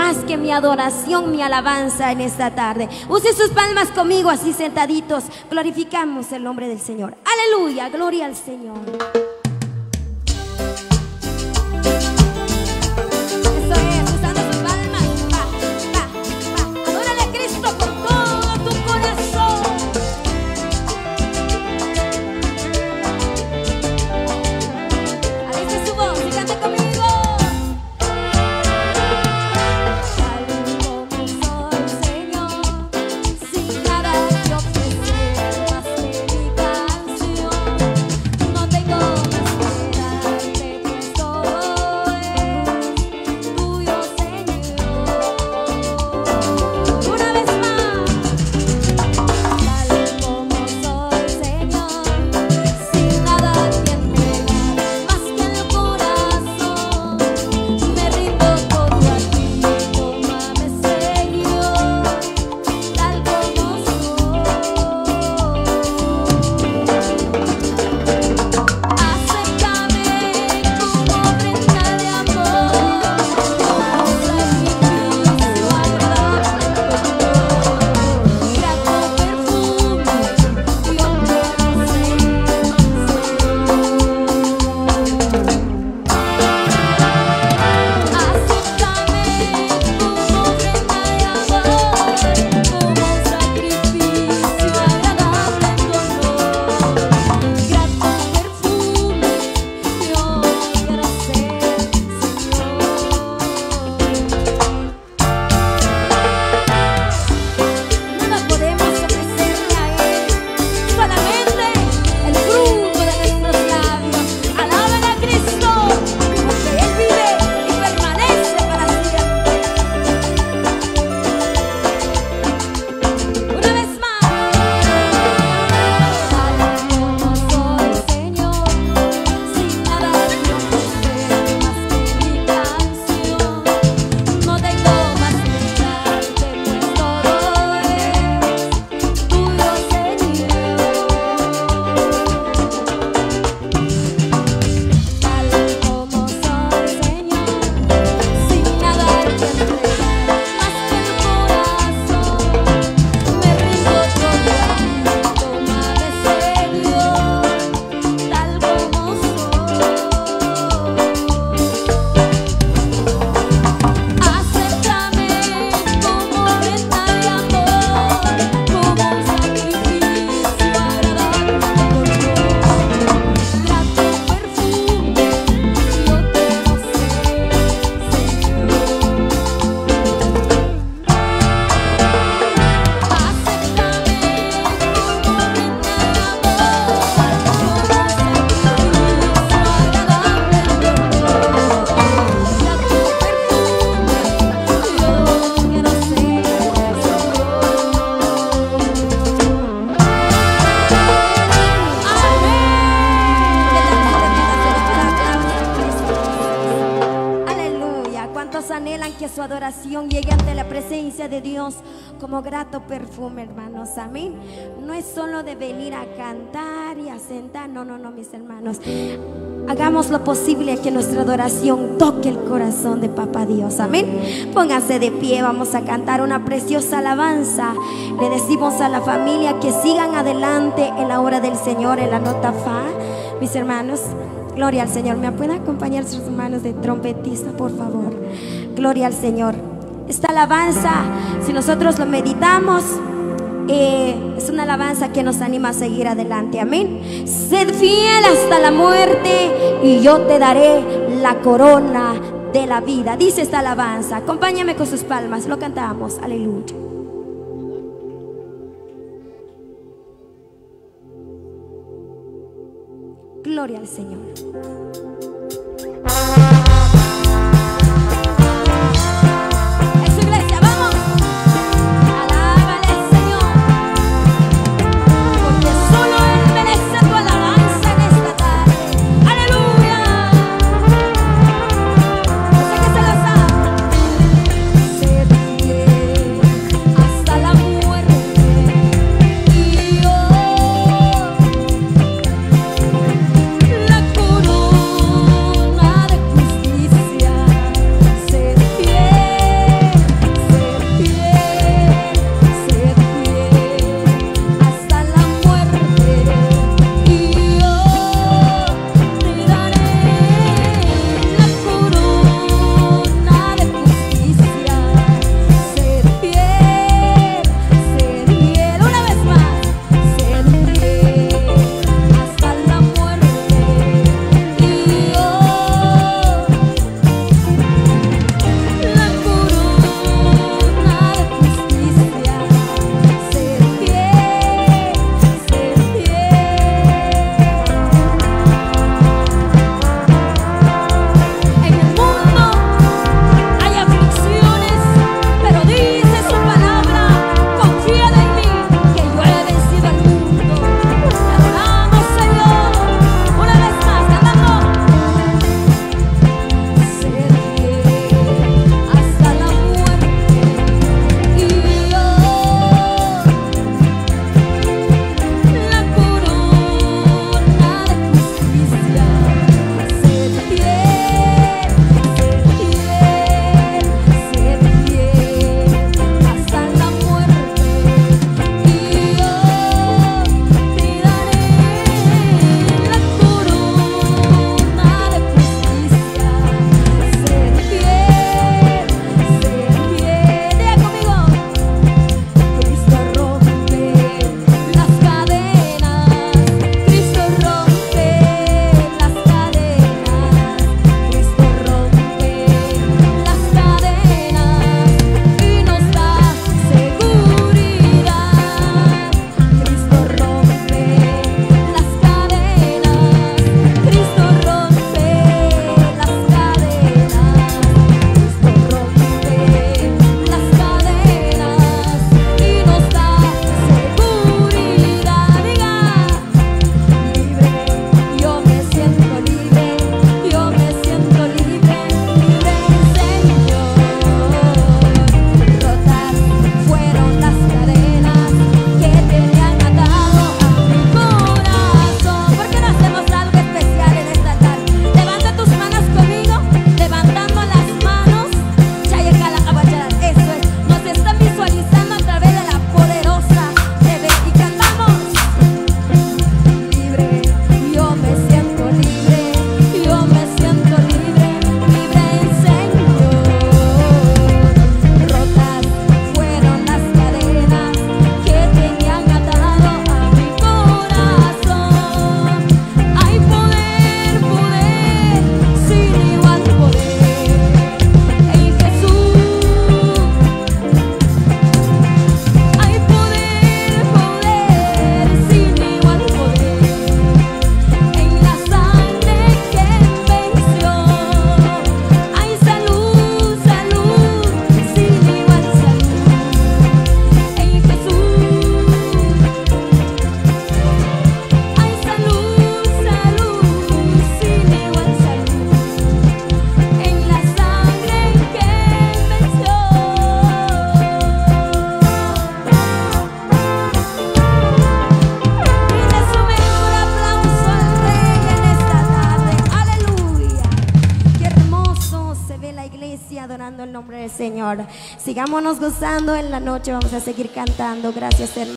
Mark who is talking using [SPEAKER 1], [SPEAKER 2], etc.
[SPEAKER 1] más que mi adoración, mi alabanza en esta tarde. Use sus palmas conmigo así sentaditos. Glorificamos el nombre del Señor. Aleluya, gloria al Señor. Eso es, usando sus palmas. Adórale a Cristo con todo tu corazón. Alce su voz y cante conmigo. Anhelan que su adoración llegue ante la presencia de Dios como grato perfume, hermanos, amén. No es solo de venir a cantar y a sentar, no, mis hermanos. Hagamos lo posible que nuestra adoración toque el corazón de Papá Dios, amén. Pónganse de pie, vamos a cantar una preciosa alabanza. Le decimos a la familia que sigan adelante en la obra del Señor, en la nota fa, mis hermanos. Gloria al Señor. ¿Me pueden acompañar sus hermanos de trompetista, por favor? Gloria al Señor. Esta alabanza, si nosotros lo meditamos, es una alabanza que nos anima a seguir adelante, amén. Sed fiel hasta la muerte y yo te daré la corona de la vida. Dice esta alabanza. Acompáñame con sus palmas, lo cantamos, aleluya. Gloria al Señor.
[SPEAKER 2] La corona
[SPEAKER 1] Señor. Sigámonos gozando en la noche, vamos a seguir cantando. Gracias, hermano.